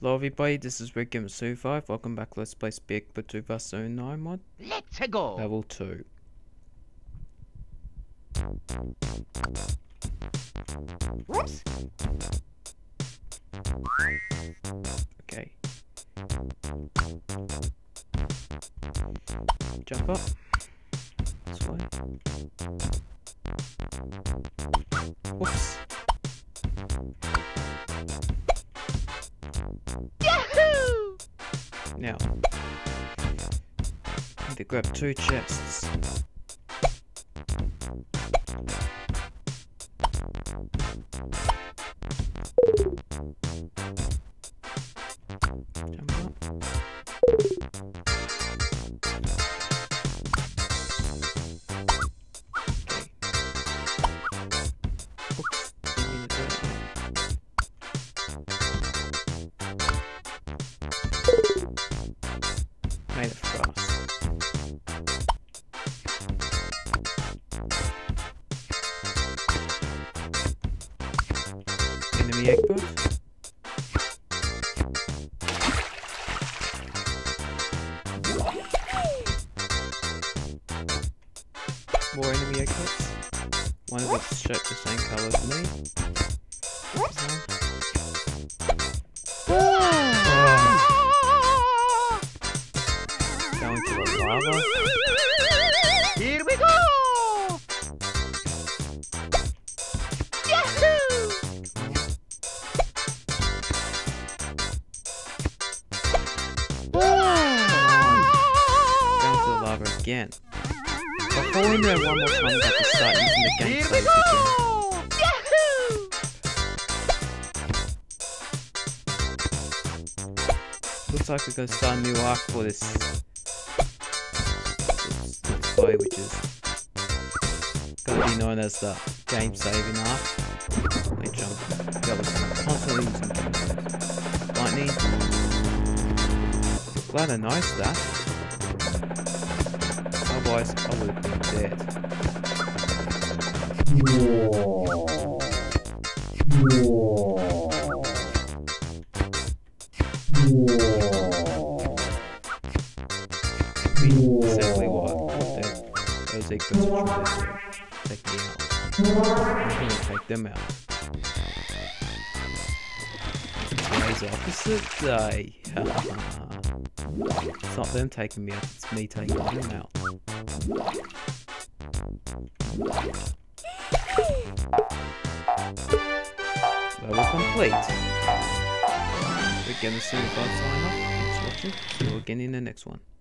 Hello everybody, this is Red Gamer 5. Welcome back. Let's play Speak but 2 vs 9 mod. Let's go. Level 2. Whoops. Okay. Jump up. This way. Whoops. Yahoo! Now, I need to grab 2 chests. Jump up. Okay. Oops, didn't mean to do that. Made it fast. Enemy eggbird. More enemy eggbirds. One of it's shaped the same colour as me. Going to the lava. Here we go. Yahoo! Going to the lava again. If I fall in there one more time, I have to start using the game Here we saves go. again. Yahoo! Looks like we're going to start a new arc for this play, which is going to be known as the game saving arc. Which that was constantly using game saves. Lightning. Glad I noticed that. Otherwise, I would have been dead. Exactly what those eggs are trying to take me out. I'm going to take them out. Today's opposite day. It's not them taking me out, it's me taking them out. Level complete. We're going to see if I sign off. Thanks for watching. See you again in the next one.